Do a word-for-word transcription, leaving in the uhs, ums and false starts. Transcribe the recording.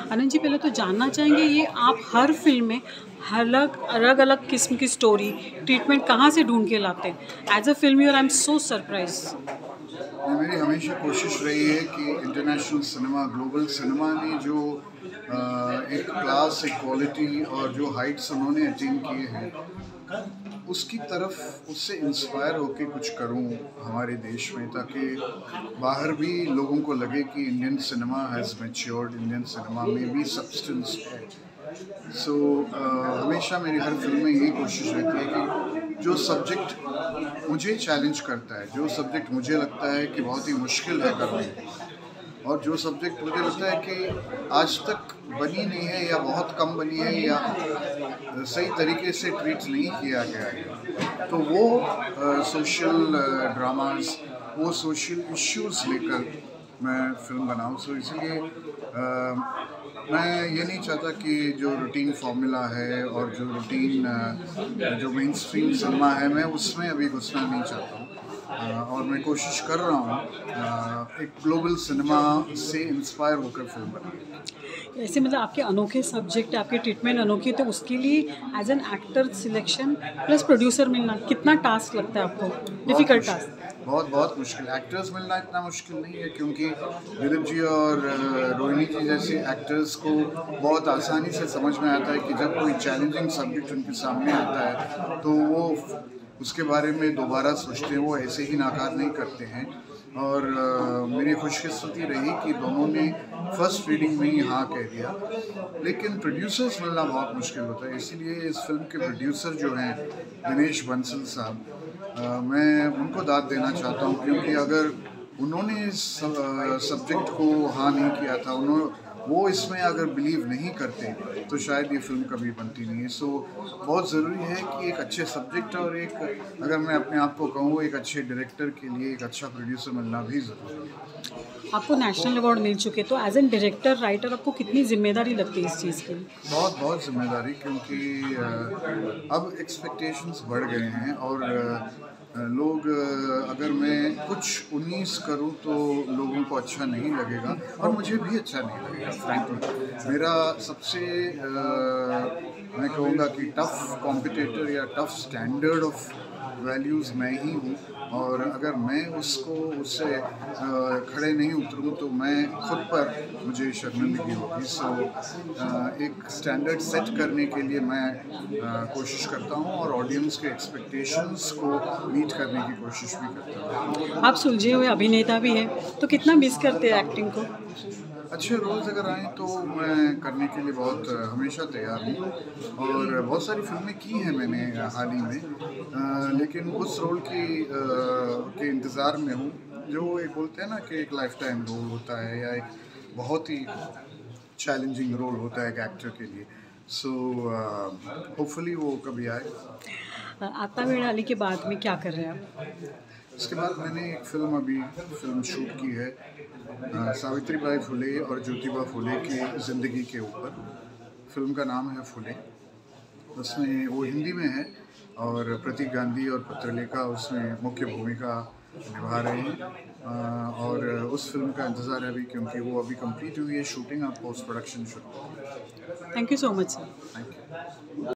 आनंद जी, पहले तो जानना चाहेंगे ये आप हर फ़िल्म में अलग अलग-अलग किस्म की स्टोरी, ट्रीटमेंट कहाँ से ढूँढ के लाते हैं? As a film viewer I am so surprised. मेरी हमेशा कोशिश रही है कि इंटरनेशनल सिनेमा, ग्लोबल सिनेमा ने जो अ, एक क्लास, एक क्वालिटी और जो हाइट्स उन्होंने अटेन किए हैं, उसकी तरफ उससे इंस्पायर होके कुछ करूं हमारे देश में, ताकि बाहर भी लोगों को लगे कि Indian cinema has matured, Indian cinema में भी सब्सटेंस है। सो so, uh, हमेशा मेरी हर फिल्म में यही कोशिश रहती है कि जो सब्जेक्ट मुझे चैलेंज करता है, जो सब्जेक्ट मुझे लगता है कि बहुत ही मुश्किल है करने, और जो सब्जेक्ट मुझे लगता है कि आज तक बनी नहीं है या बहुत कम बनी है या सही तरीके से ट्रीट नहीं किया गया है, तो वो सोशल ड्रामास, वो सोशल इश्यूज लेकर मैं फिल्म बनाऊँ। सो इसलिए मैं ये नहीं चाहता कि जो रूटीन फार्मूला है और जो रूटीन जो मेन स्ट्रीम सिनेमा है, मैं उसमें अभी घुसना नहीं चाहता हूँ। और मैं कोशिश कर रहा हूँ एक ग्लोबल सिनेमा से इंस्पायर होकर फिल्म बनाने की। ऐसे मतलब आपके अनोखे सब्जेक्ट, आपके ट्रीटमेंट अनोखी, तो उसके लिए as an actor selection plus producer मिलना कितना टास्क लगता है आपको? Difficult task? बहुत बहुत मुश्किल। एक्टर्स मिलना इतना मुश्किल नहीं है, क्योंकि दिलीप जी और रोहिणी जी जैसे एक्टर्स को बहुत आसानी से समझ में आता है कि जब कोई चैलेंजिंग सब्जेक्ट उनके सामने आता है तो वो उसके बारे में दोबारा सोचते हैं, वो ऐसे ही नाकार नहीं करते हैं। और uh, मेरी खुशकिस्मती रही कि दोनों ने फर्स्ट रीडिंग में ही हाँ कह दिया। लेकिन प्रोड्यूसर्स मिलना बहुत मुश्किल होता है, इसीलिए इस फिल्म के प्रोड्यूसर जो हैं दिनेश बंसल साहब, uh, मैं उनको दाद देना चाहता हूँ, क्योंकि अगर उन्होंने इस सब्जेक्ट को हाँ नहीं किया था, उन्होंने वो इसमें अगर बिलीव नहीं करते तो शायद ये फिल्म कभी बनती नहीं है। सो बहुत ज़रूरी है कि एक अच्छे सब्जेक्ट और एक, अगर मैं अपने आप को कहूँ, एक अच्छे डायरेक्टर के लिए एक अच्छा प्रोड्यूसर मिलना भी ज़रूरी है। आपको नेशनल अवार्ड मिल चुके, तो एज एन डायरेक्टर, राइटर आपको कितनी जिम्मेदारी लगती है इस चीज़ की? बहुत बहुत जिम्मेदारी, क्योंकि अब एक्सपेक्टेशंस बढ़ गए हैं और लोग, अगर मैं कुछ उन्नीस करूं तो लोगों को अच्छा नहीं लगेगा और मुझे भी अच्छा नहीं लगेगा। फ्रैंकली मेरा सबसे मैं कहूँगा कि टफ़ कॉम्पिटिटर या टफ़ स्टैंडर्ड ऑफ वैल्यूज़ मैं ही हूँ, और अगर मैं उसको उससे खड़े नहीं उतरूँ तो मैं खुद पर मुझे शर्मिंदगी होगी। सो एक स्टैंडर्ड सेट करने के लिए मैं कोशिश करता हूँ और ऑडियंस के एक्सपेक्टेशंस को मीट करने की कोशिश भी करता हूँ। आप सुलझे हुए अभिनेता भी हैं, तो कितना मिस करते हैं एक्टिंग को? अच्छे रोल्स अगर आएँ तो मैं करने के लिए बहुत हमेशा तैयार हूँ, और बहुत सारी फिल्में की हैं मैंने हाल ही में, आ, लेकिन उस रोल की आ, के इंतज़ार में हूँ, जो एक बोलते हैं ना कि एक लाइफ टाइम रोल होता है या एक बहुत ही चैलेंजिंग रोल होता है एक एक्टर के लिए। सो होपफुली वो कभी आए। आता वेळ आली के बाद में क्या कर रहे हैं आप? इसके बाद मैंने एक फ़िल्म अभी फिल्म शूट की है, सावित्रीबाई फुले और ज्योतिबा फुले की ज़िंदगी के ऊपर। फिल्म का नाम है फुले। उसमें वो हिंदी में है और प्रतीक गांधी और पत्रलेखा उसमें मुख्य भूमिका निभा रहे हैं, और उस फिल्म का इंतज़ार है अभी, क्योंकि वो अभी कंप्लीट हुई है शूटिंग, अब पोस्ट प्रोडक्शन शुरू। Thank you so much sir. Thank you.